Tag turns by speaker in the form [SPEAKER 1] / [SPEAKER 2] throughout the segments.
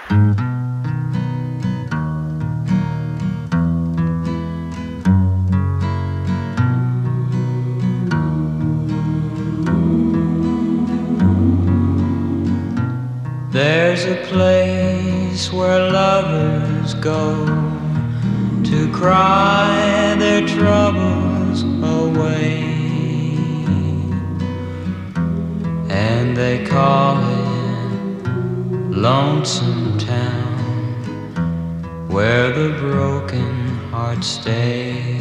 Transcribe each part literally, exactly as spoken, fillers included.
[SPEAKER 1] There's a place where lovers go to cry their troubles away, and they call it Lonesome Town, where the broken heart stays.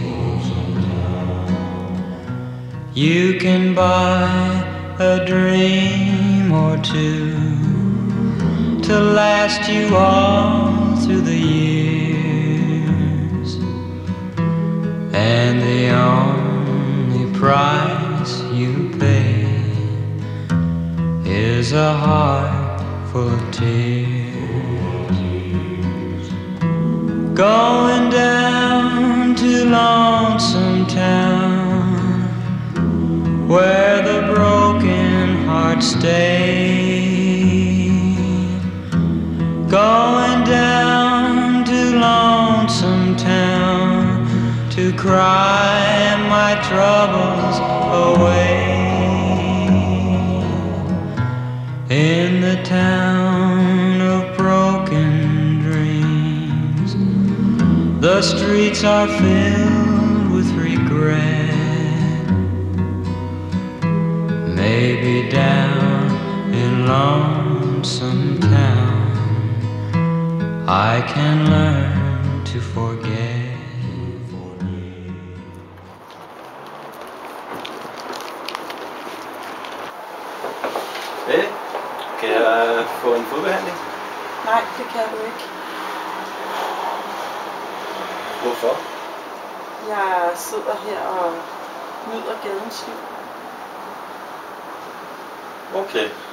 [SPEAKER 1] You can buy a dream or two to last you all through the years, and the only price you pay is a heart full of tears. Going down to Lonesome Town, where the broken heart stays. Going down to Lonesome Town to cry my troubles away. In the town of broken dreams, the streets are filled with regret. Maybe down in Lonesome Town I can learn to forget.
[SPEAKER 2] Hey, kan jeg få en fodbehandling?
[SPEAKER 3] Nej, det kan du ikke.
[SPEAKER 2] Hvorfor?
[SPEAKER 3] Jeg sidder her og nyder gadens liv.
[SPEAKER 2] Okay.